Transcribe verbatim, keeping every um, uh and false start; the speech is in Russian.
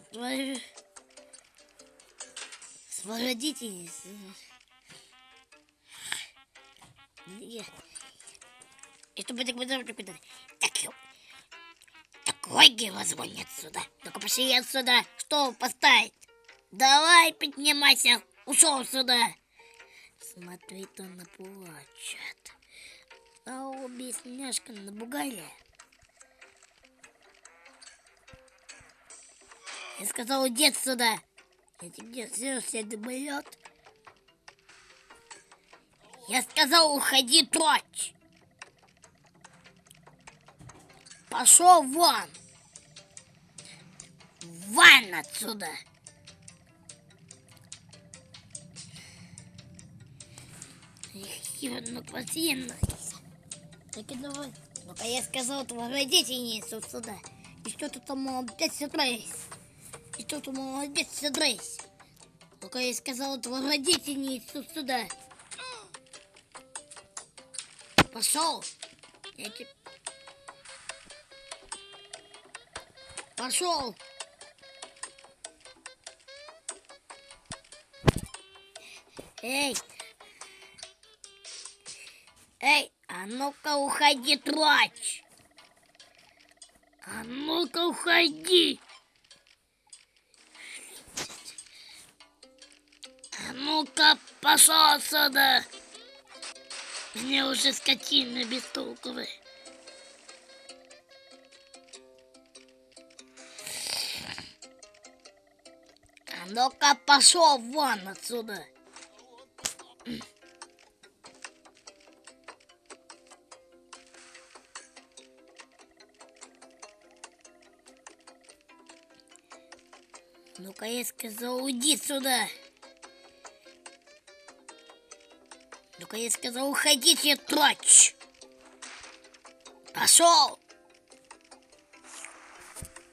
твою родительницу. И чтобы так так, такой его звонит отсюда. Только пошли отсюда. Что поставить? Давай поднимайся. Ушел сюда. Смотри, то наплачет. А обе сняшка напугали. Я сказал, иди отсюда. Я тебе все добылет. Я сказал, уходи прочь. Пошел вон. Вон отсюда. Ну, пассивно. Так и давай. Ну-ка, я сказал, твои родительницу сюда. И что ты там опять сюрприз? И что ты молодец, сюрприз? Ну-ка, я сказал, твои родительницу сюда. Пошел. Я тебе... Пошел. Эй. Эй, а ну-ка уходи, трочь. А ну-ка уходи. А ну-ка пошел отсюда. Мне уже скотина бестолковая. А ну-ка пошел вон отсюда. Ну-ка, я сказал, уйди сюда. Ну-ка, я сказал, уходите, трочь. Пошел.